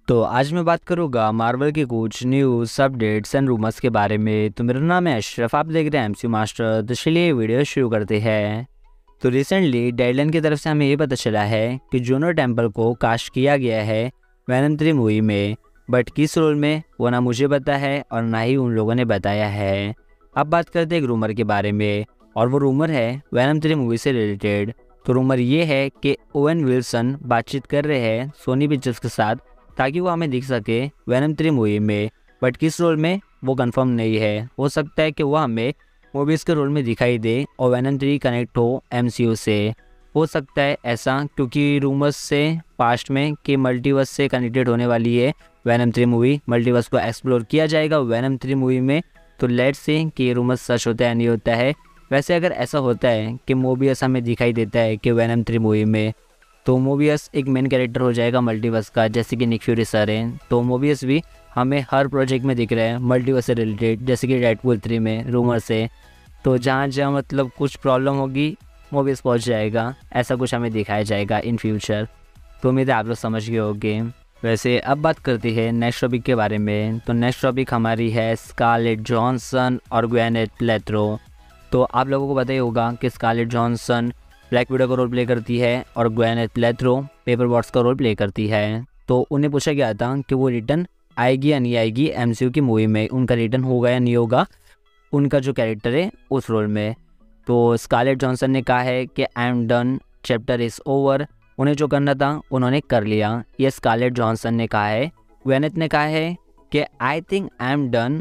तो आज मैं बात करूँगा मार्वल के कुछ न्यूज़ अपडेट्स एंड रूमर्स के बारे में। तो मेरा नाम है अशरफ, आप देख रहे हैं एमसीयू मास्टर। तो चलिए वीडियो शुरू करते हैं। तो रिसेंटली डेडलाइन की तरफ से हमें ये पता चला है कि जूनो टेम्पल को कास्ट किया गया है वेनम 3 मूवी में, बट किस रोल में वो ना मुझे पता है और ना ही उन लोगों ने बताया है। अब बात करते हैं एक रूमर के बारे में, और वो रूमर है वेनम 3 मूवी से रिलेटेड। तो रूमर ये है कि ओवेन विल्सन बातचीत कर रहे हैं सोनी पिक्चर्स के साथ ताकि वो हमें दिख सके वेनम 3 मूवी में, बट किस रोल में वो कंफर्म नहीं है। हो सकता है कि वो हमें मूवीज़ के रोल में दिखाई दे और वेनम 3 कनेक्ट हो एमसीयू से। हो सकता है ऐसा, क्योंकि रूमर्स से पास्ट में कि मल्टीवर्स से कनेक्टेड होने वाली है वेनम 3 मूवी, मल्टीवर्स को एक्सप्लोर किया जाएगा वेनम 3 मूवी में। तो लेट्स से कि ये रूमर्स सच होता है नहीं होता है। वैसे अगर ऐसा होता है कि मोबियस हमें दिखाई देता है कि वेनम 3 मूवी में, तो मोबियस एक मेन कैरेक्टर हो जाएगा मल्टीवर्स का, जैसे कि निक फ्यूरी सर हैं। तो मोबियस भी हमें हर प्रोजेक्ट में दिख रहे हैं मल्टीवर्स से रिलेटेड, जैसे कि डेडपूल 3 में रूमर से। तो जहाँ जहाँ मतलब कुछ प्रॉब्लम होगी मोबियस पहुँच जाएगा, ऐसा कुछ हमें दिखाया जाएगा इन फ्यूचर। तो उम्मीद है आप लोग समझ गए होंगे। वैसे अब बात करते हैं नेक्स्ट टॉपिक के बारे में। तो नेक्स्ट टॉपिक हमारी है स्कारलेट जॉनसन और ग्वेनेथ पैल्ट्रो। तो आप लोगों को पता ही होगा कि स्कारलेट जॉनसन ब्लैक विडो का रोल प्ले करती है और ग्वेनेथ पैल्ट्रो पेपर बॉट्स का रोल प्ले करती है। तो उन्हें पूछा गया था कि वो रिटर्न आएगी या नहीं आएगी एमसीयू की मूवी में, उनका रिटर्न होगा या नहीं होगा उनका जो कैरेक्टर है उस रोल में। तो स्कारलेट जॉनसन ने कहा है कि I am done, chapter is over. उन्हें जो करना था उन्होंने कर लिया, ये स्कारलेट जॉनसन ने कहा है। ग्वेनेथ ने कहा है कि I think I am done,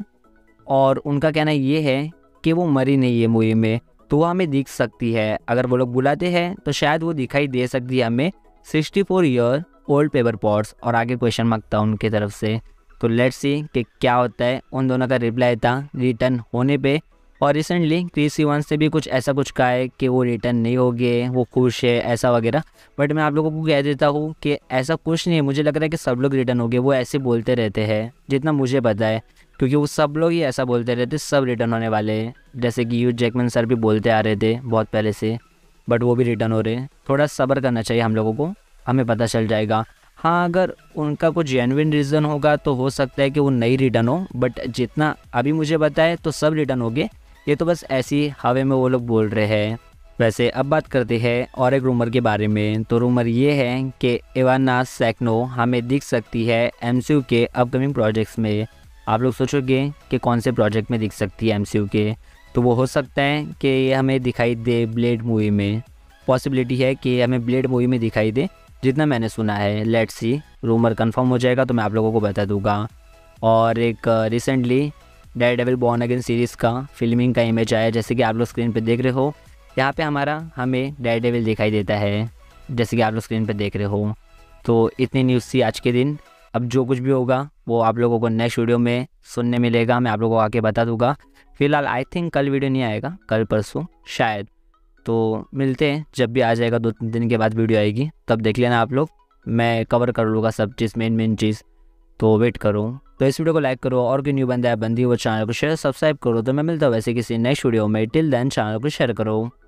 और उनका कहना ये है कि वो मरी नहीं है मूवी में, तो वो हमें दिख सकती है। अगर वो लोग बुलाते हैं तो शायद वो दिखाई दे सकती है हमें 64 ईयर ओल्ड पेपर पॉट्स। और आगे क्वेश्चन मार्क था उनकी तरफ से। तो लेट्स सी कि क्या होता है। उन दोनों का रिप्लाई था रिटर्न होने पे, और रिसेंटली क्रिस इवांस से भी कुछ ऐसा कुछ कहा है कि वो रिटर्न नहीं हो गए, वो खुश है ऐसा वगैरह। बट मैं आप लोगों को कह देता हूँ कि ऐसा कुछ नहीं है। मुझे लग रहा है कि सब लोग रिटर्न हो गए, वो ऐसे बोलते रहते हैं जितना मुझे पता है, क्योंकि वो सब लोग ही ऐसा बोलते रहते सब रिटर्न होने वाले हैं। जैसे कि ह्यू जैकमैन सर भी बोलते आ रहे थे बहुत पहले से, बट वो भी रिटर्न हो रहे हैं। थोड़ा सब्र करना चाहिए हम लोगों को, हमें पता चल जाएगा। हाँ, अगर उनका कुछ जेन्युइन रीज़न होगा तो हो सकता है कि वो नहीं रिटर्न हो, बट जितना अभी मुझे पता है तो सब रिटर्न हो गए। ये तो बस ऐसी हवा में वो लोग बोल रहे हैं। वैसे अब बात करते हैं और एक रूमर के बारे में। तो रूमर ये है कि इवाना सैक्नो हमें दिख सकती है एमसीयू के अपकमिंग प्रोजेक्ट्स में। आप लोग सोचोगे कि कौन से प्रोजेक्ट में दिख सकती है एमसीयू के, तो वो हो सकता है कि ये हमें दिखाई दे ब्लेड मूवी में। पॉसिबिलिटी है कि हमें ब्लेड मूवी में दिखाई दे, जितना मैंने सुना है। लेट्स सी, रूमर कंफर्म हो जाएगा तो मैं आप लोगों को बता दूंगा। और एक recently Daredevil Born Again series का फिल्मिंग का इमेज आया, जैसे कि आप लोग स्क्रीन पे देख रहे हो। यहाँ पे हमें डेयरडेविल दिखाई देता है, जैसे कि आप लोग स्क्रीन पे देख रहे हो। तो इतनी न्यूज़ थी आज के दिन। अब जो कुछ भी होगा वो आप लोगों को नेक्स्ट वीडियो में सुनने मिलेगा, मैं आप लोगों को आके बता दूंगा। फिलहाल आई थिंक कल वीडियो नहीं आएगा, कल परसों शायद। तो मिलते हैं जब भी आ जाएगा, 2-3 दिन के बाद वीडियो आएगी, तब देख लेना आप लोग। मैं कवर कर लूँगा सब चीज़, मेन चीज़। तो वेट करो। तो इस वीडियो को लाइक करो, और कोई न्यू बंदा है बंदी वो चैनल को शेयर सब्सक्राइब करो। तो मैं मिलता हूँ वैसे किसी नेक्स्ट वीडियो में। टिल देन चैनल को शेयर करो।